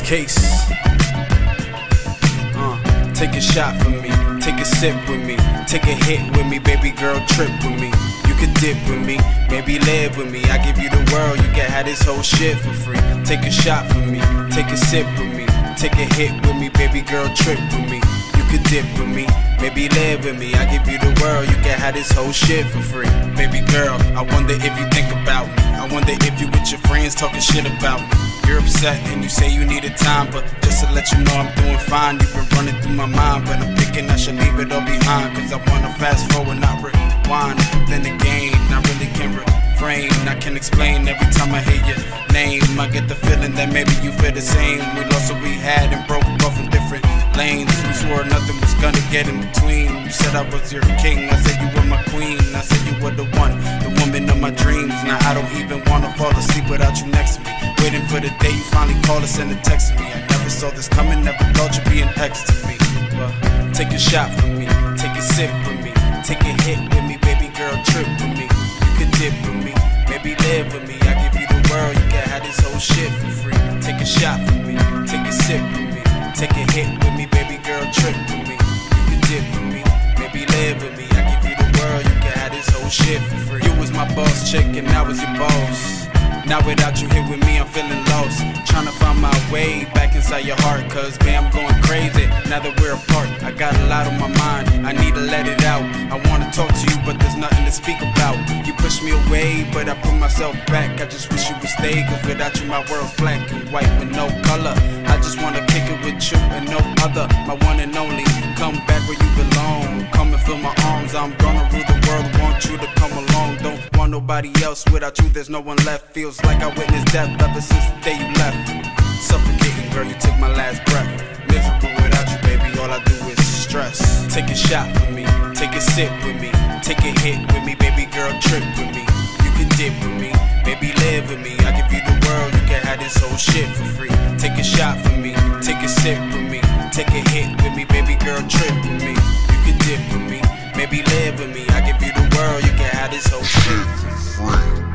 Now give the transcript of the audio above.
Case. Take a shot for me, take a sip with me, take a hit with me, baby girl, trip with me. You could dip with me, maybe live with me. I give you the world, you can have this whole shit for free. Take a shot for me, take a sip with me, take a hit with me, baby girl, trip with me. You could dip with me, maybe live with me. I give you the world, you can have this whole shit for free. Baby girl, I wonder if you think about me. I wonder if you with your friends talking shit about me. You're upset and you say you needed time, but just to let you know I'm doing fine. You've been running through my mind, but I'm thinking I should leave it all behind. Cause I wanna fast forward, not rewind. Then again, I really can't refrain. I can explain every time I hear your name. I get the feeling that maybe you feel the same. We lost what we had and broke off in different lanes. We swore nothing was gonna get in between. You said I was your king, I said you were my queen. I said you were the one, the woman of my dreams. Now I don't even wanna fall asleep without you next to me. Waiting for the day you finally call or send a text to me. I never saw this coming, never thought you'd be an ex to me. Well, take a shot for me, take a sip with me, take a hit with me, baby girl, trip with me. You could dip with me, maybe live with me. I give you the world, you can have this whole shit for free. Take a shot for me, take a sip with me, take a hit with me, baby girl, trip with me. You could dip with me, maybe live with me. I give you the world, you can have this whole shit for free. You was my boss chick and I was your boss. Now without you here with me, I'm feeling lost. Trying to find my way back inside your heart. Cause man, I'm going crazy now that we're apart. I got a lot on my mind, I need to let it out. I wanna talk to you, but there's nothing to speak about. You push me away, but I put myself back. I just wish you would stay, cause without you my world's black and white with no color. I just wanna kick it with you and no other. My one and only, come back where you belong. Come and fill my arms, I'm gonna rule the world. Want you to come along, don't want nobody else. Without you there's no one left. Feels like I witnessed death ever since the day you left. Suffocating, girl, you took my last breath. Miserable without you, baby, all I do is stress. Take a shot for me, take a sip with me, take a hit with me, baby girl, trip with me. You can dip with me, baby, live with me. I give you the world, you can have this whole shit for free. Take a shot for me, take a sip with me, take a hit with me, baby girl, trip with me. You can dip with me, maybe live with me. I give you the world, you can have this whole shit for free.